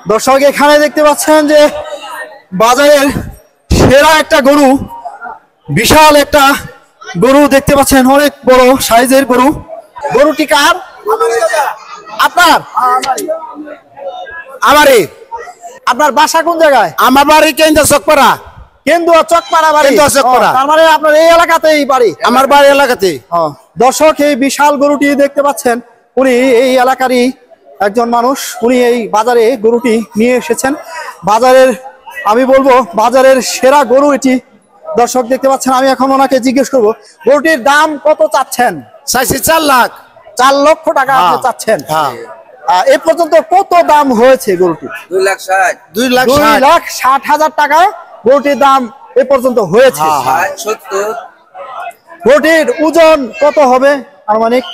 দর্শক এখানে দেখতে পাচ্ছেন যে বাজারের সেরা একটা গরু, বিশাল একটা গরু দেখতে পাচ্ছেন, অনেক বড় সাইজের গরু। গরুটি কার? আপনার? আমারই। আপনার বাসা কোন জায়গায়? আমার বাড়ি কেন্দ্র চকপাড়া। কেন্দুয়া চকপাড়া বাড়ি? তার মানে আপনার এই এলাকাতেই বাড়ি? আমার বাড়ি এলাকাতে। দর্শক এই বিশাল গরুটি দেখতে পাচ্ছেন, উনি এই এলাকারই একজন মানুষ। উনি এই বাজারে গরুটি নিয়ে এসেছেন। বাজারের, আমি বলবো বাজারের সেরা গরু এটি। দর্শক দেখতে পাচ্ছেন, আমি এখন ওনাকে জিজ্ঞেস করবো গরুটির দাম কত চাচ্ছেন? চাইছি 4 লাখ। 4 লক্ষ টাকা আপনি চাচ্ছেন? এ পর্যন্ত কত দাম হয়েছে গরুটি? 2,60,000 টাকা গরুটির দাম এ পর্যন্ত হয়েছে। গরুটির ওজন কত হবে আনুমানিক?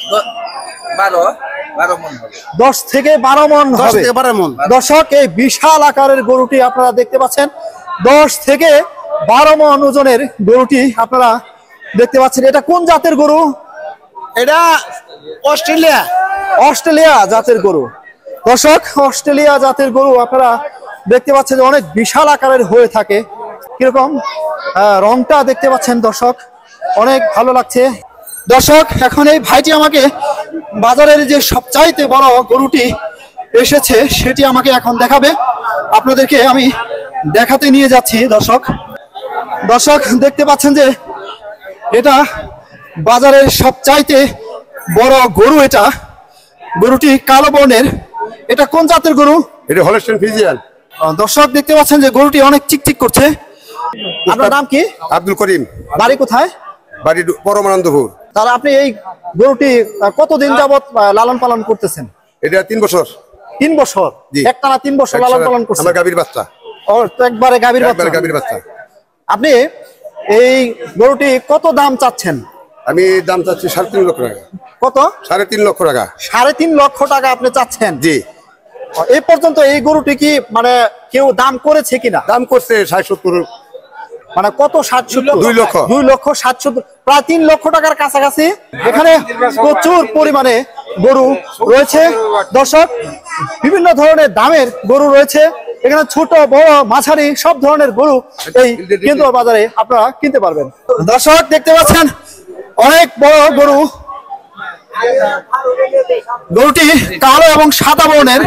10 থেকে 12 মণ হবে। দর্শক এই বিশাল আকারের গরুটি আপনারা দেখতে পাচ্ছেন, 10 থেকে 12 মণ ওজনের গরুটি আপনারা দেখতে পাচ্ছেন। এটা কোন জাতের গরু? এটা অস্ট্রেলিয়া। অস্ট্রেলিয়া জাতের গরু। দর্শক অস্ট্রেলিয়া জাতের গরু আপনারা দেখতে পাচ্ছেন যে অনেক বিশাল আকারের হয়ে থাকে। কিরকম রংটা দেখতে পাচ্ছেন দর্শক, অনেক ভালো লাগছে। দর্শক এখন এই ভাইটি আমাকে বাজারের যে সবচাইতে বড় গরুটি এসেছে সেটি আমাকে এখন দেখাবে। আপনাদেরকে আমি দেখাতে নিয়ে যাচ্ছি। দর্শক দেখতে পাচ্ছেন যে এটা বাজারের সবচাইতে বড় গরু। এটা গরুটি কালো বর্ণের। এটা কোন জাতের গরু? এটা হলস্টাইন ফ্রিজিয়ান। দর্শক দেখতে পাচ্ছেন যে গরুটি অনেক চিকচিক করছে। আপনার নাম কি? আব্দুল করিম। বাড়ি কোথায়? বাড়ি পরমানন্দপুর। তাহলে আপনি এই গরুটি কতদিন যাবত লালন পালন করতেছেন? এটা 3 বছর। 3 বছর? একটানা 3 বছর লালন পালন করছেন? আমার গাভীর বাচ্চা। ও, তো একবারে গাভীর বাচ্চা। আপনি এই গরুটি কত দাম চাচ্ছেন? আমি দাম চাচ্ছি 3.5 লক্ষ টাকা। কত? 3.5 লক্ষ টাকা। 3.5 লক্ষ টাকা আপনি চাচ্ছেন? জি। এই পর্যন্ত এই গরুটি কি মানে কেউ দাম করেছে কিনা? দাম করছে 60-70। মানে কত? 60-70? 2 লক্ষ। 2 লক্ষ 60-70, প্রায় 3 লক্ষ টাকার কাছাকাছি। এখানে প্রচুর পরিমাণে গরু রয়েছে। দর্শক বিভিন্ন ধরনের দামের গরু রয়েছে এখানে, ছোট বড় মাঝারি সব ধরনের গরু এই কেন্দ্র বাজারে আপনারা কিনতে পারবেন। দর্শক দেখতে পাচ্ছেন অনেক বড় গরু। গরুটি কালো এবং সাদা বর্ণের।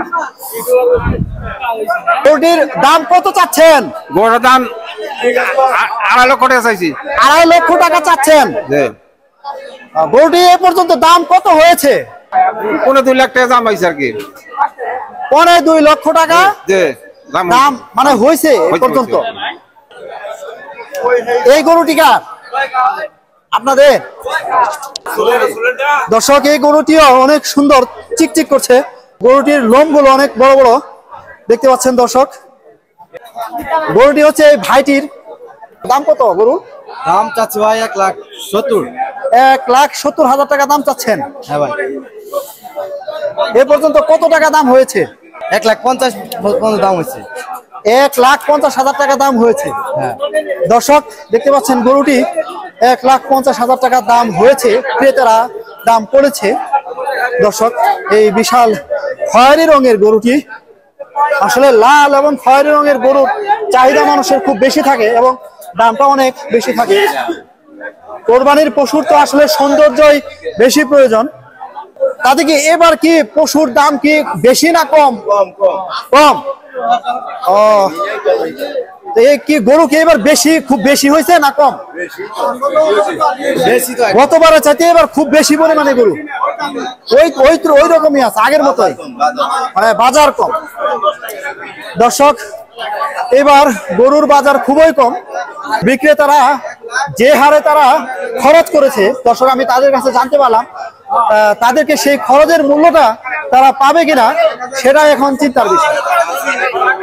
গরুটির দাম কত চাচ্ছেন? গরুর দাম 2.5 লক্ষ টাকা চাইছি। 2.5 লক্ষ টাকা চাচ্ছেন? গরুটি এ পর্যন্ত দাম কত হয়েছে? 2 লাখ টাকা দাম হয়েছে আর কি। 2 লক্ষ টাকা দাম মানে হয়েছে এ পর্যন্ত। এই গরুটি কার? আপনাদের? দর্শক এই গরুটিও অনেক সুন্দর, চিকচিক করছে। গরুটির লোমগুলো অনেক বড় বড় দেখতে পাচ্ছেন দর্শক। গরুটি হচ্ছে এই ভাইটির। দাম কত গরু? দাম চাচ্ছি ভাই 1,70,000। 1,70,000 টাকা দাম চাচ্ছেন? হ্যাঁ ভাই। এ পর্যন্ত কত টাকা দাম হয়েছে? 1,50,000 দাম হয়েছে। 1,50,000 টাকা দাম হয়েছে। দর্শক দেখতে পাচ্ছেন গরুটি 1,50,000 টাকা দাম হয়েছে। ক্রেতারা দাম করেছে। দর্শক এই বিশাল খয়েরি রঙের গরুটি, আসলে লাল এবং খয়েরি রঙের গরুর চাহিদা মানুষের খুব বেশি থাকে এবং দামটা অনেক বেশি থাকে। কোরবানির পশুর তো আসলে সৌন্দর্যই বেশি প্রয়োজন। তাতে কি এবার কি পশুর দাম কি বেশি না কম? কম। ও, কি গরু কি এবার বেশি, খুব বেশি হয়েছে না কম? গতবারের চাইতে এবার খুব বেশি পরিমাণে গরু ওই রকমই আছে, আগের মতোই, মানে বাজার কম। দর্শক এবার গরুর বাজার খুবই কম। বিক্রেতারা যে হারে তারা খরচ করেছে, দর্শক আমি তাদের কাছে জানতে পারলাম, তাদেরকে সেই খরচের মূল্যটা তারা পাবে কিনা সেটা এখন চিন্তার বিষয়।